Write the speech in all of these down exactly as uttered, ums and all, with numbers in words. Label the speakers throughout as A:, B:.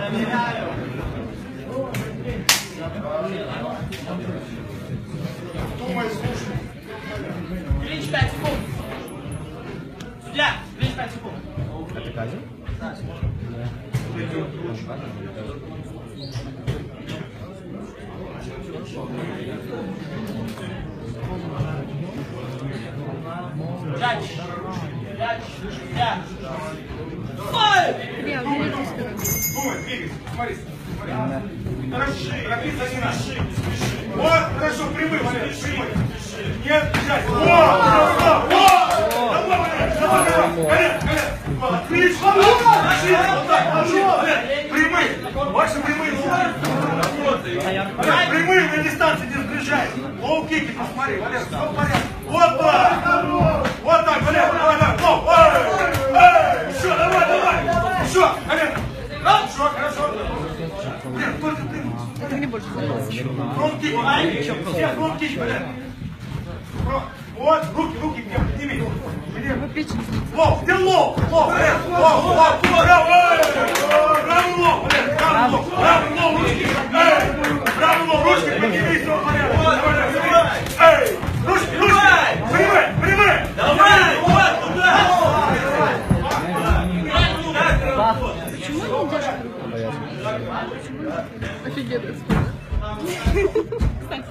A: Клинч пять секунд. Судья, клинч пять секунд.
B: Это Казин?
A: Да. Джадж. Джадж. Джадж. Файв!
C: Думай, двигайся, смотри. Хорошо, рапид один раз. Вот, хорошо, прямой, Валерий, прямой. Нет, бежать. О, хорошо, о! Давай, Валерий, давай, давай. Валерий, Валерий. Отлично. Вот так, Валерий. Прямые. Ваши прямые лоу. Прямые на дистанции не сближай. Лоу-кики, посмотри, Валерий, все в порядке. Вот так. Вот так, Валерий, давай, давай. Лоу, эй, эй. Еще, давай, давай. Еще, Валерий. Хорошо, хорошо. Блин, только ты.
D: Это мне больше нравится.
C: Фронт-кик, все фронт-кик, блин. Вот, руки, руки, подними.
D: Вы печень.
C: Лоу, где лоу? Лоу, блин, лоу, лоу, браво, браво, лоу, блин, браво, лоу, браво, лоу, ручки, эй, браво, лоу, ручки, подними, все в порядке. Эй, ручки, ручки, прямые, прямые.
A: Давай, вот туда.
D: Почему не держат? Офигенно. Кстати,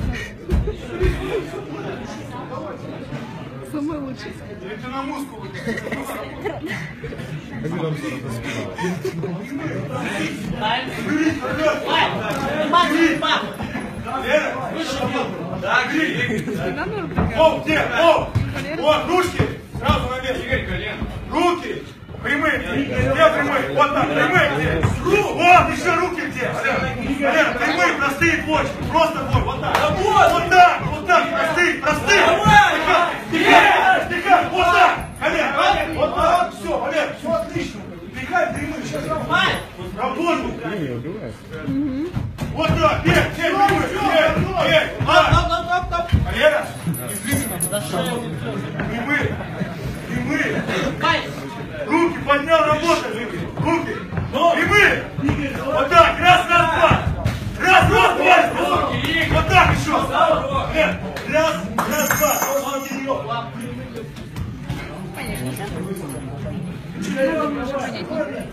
D: самый лучший.
C: Это на мускулы. Да, гри. О, где? О! Вот, ручки. Сразу на место. Игорь, колено. Руки. Прямые. Где прямые? Вот так, прямые где? Вот, еще руки где? Валера, прямые, простые почки. Просто бой. Вот так. Вот так, вот так, простые, простые. Стихай, стихай, вот так. Валера, вот так. Все, Валера, все отлично. Стихай, прямые. Сейчас работай. Вот так, бег, бег, прямые. Бег, бег. Валера, прямые. Прямые. Руки поднял, работай. Руки. Прямые. Вот так, раз, раз, два. Раз, раз, два. Вот так еще. Нет, раз, раз, два.
D: Надо немножко понять.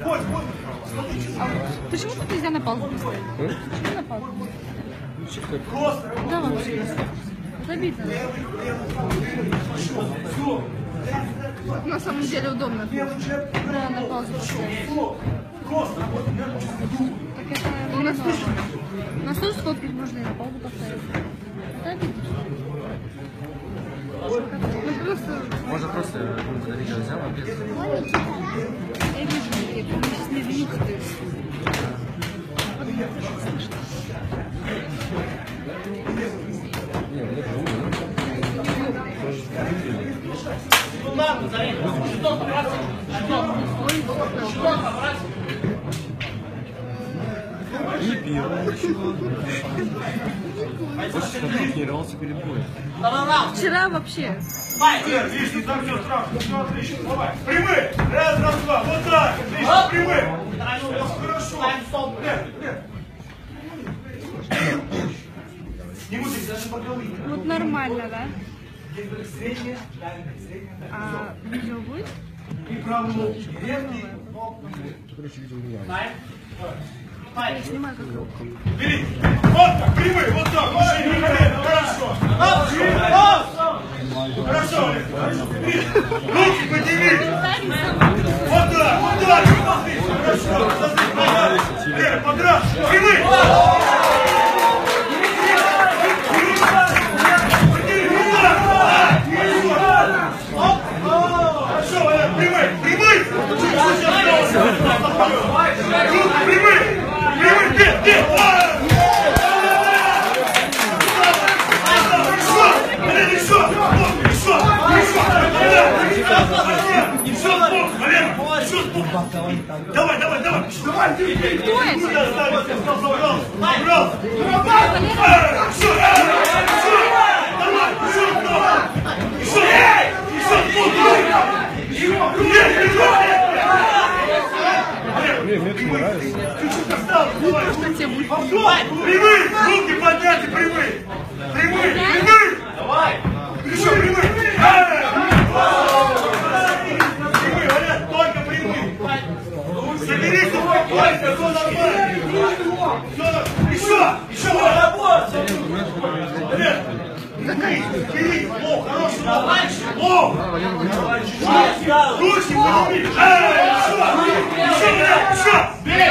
D: А почему тут нельзя на паузу поставить? Почему на паузу? Да, вообще. Это обидно. На самом деле удобно. Да, на паузу поставить. Так это у нас тоже. У нас тоже сфоткать можно и на паузу поставить. Это обидно. Ну просто...
B: Можно просто видео взяла без...
D: Я вижу, я помню, сейчас не извините, ты.
B: И пиво ничего. Больше что тренировался перед боем.
D: Вчера вообще.
C: Видишь, ты там все сразу. Все отлично. Давай. Прямые. Раз, раз, два. Вот так. Отлично. Прямые. Хорошо. Нет, нет. Не мутить, даже по голове.
D: Вот нормально, да?
C: Средняя, дальняя, средняя.
D: А видео будет?
C: И правый лоб. Верный.
D: Я снимаю как руку.
C: Бери. Вот так, прямые, вот так. Мужчина, колено. Хорошо. Хорошо, Олег. Руки подними. Вот так, вот так. Хорошо. Лера, подраз. Прямые. Хорошо, Олег, прямые, прямые. Руки прямые. Прямые, где, где? Давай, давай, давай! Давай!
D: Кто это?
C: Пожалуйста! Еще! Еще!
B: Блин, мне это нравится.
C: Чуть-чуть осталось, давай.
A: Давай.
C: Прямые, руки подняты, прямые. Прямые, прямые.
A: Давай.
C: Еще прямые. Прямые, Валер, только прямые. Соберись, успокойся, все нормально. Еще, еще, Валер. Берись, берись, о, хороший ног. О, ручки подними. Еще, еще, еще.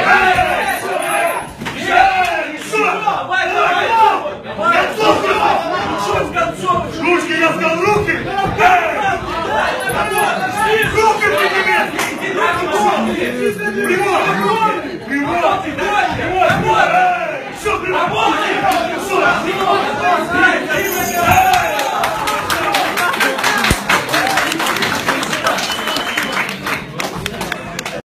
C: Ручки, я сказал, руки! Руки подними! Прямой! Прямой! Прямой! Еще прямой!